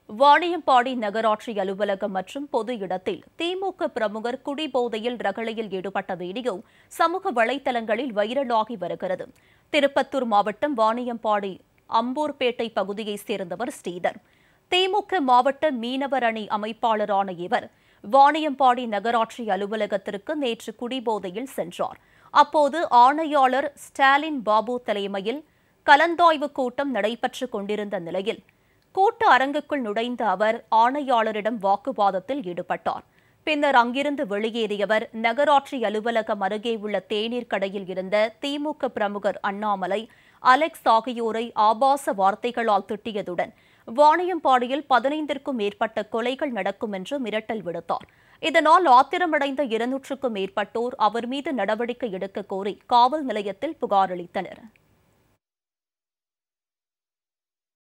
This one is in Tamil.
வாணியம்பாடி நகராட்சி அலுவலகம் மற்றும் பொது இடத்தில் திமுக பிரமுகர் குடிபோதையில் ரகளையில் ஈடுபட்ட வீடியோ சமூக வலைதளங்களில் வைரலாகி வருகிறது. திருப்பத்தூர் மாவட்டம் வாணியம்பாடி அம்பூர்பேட்டை பகுதியைச் சேர்ந்தவர் ஸ்ரீதர். திமுக மாவட்ட மீனவர் அணி அமைப்பாளரான இவர் வாணியம்பாடி நகராட்சி அலுவலகத்திற்கு நேற்று குடிபோதையில் சென்றார். அப்போது ஆணையாளர் ஸ்டாலின் பாபு தலைமையில் கலந்தாய்வு கூட்டம் நடைபெற்றுக் கொண்டிருந்த நிலையில் கூட்ட அரங்குக்குள் நுழைந்த அவர் ஆணையாளரிடம் வாக்குவாதத்தில் ஈடுபட்டார். பின்னர் அங்கிருந்து வெளியேறியவர் நகராட்சி அலுவலகம் அருகே உள்ள தேநீர் கடையில் இருந்த திமுக பிரமுகர் அண்ணாமலை, அலெக்ஸ் ஆகியோரை ஆபாச வார்த்தைகளால் திட்டியதுடன் வாணியம்பாடியில் 15க்கும் மேற்பட்ட கொலைகள் நடக்கும் என்று மிரட்டல் விடுத்தார். இதனால் ஆத்திரமடைந்த 200க்கும் மேற்பட்டோர் அவர் மீது நடவடிக்கை எடுக்க கோரி காவல் நிலையத்தில் புகார் அளித்தனர்.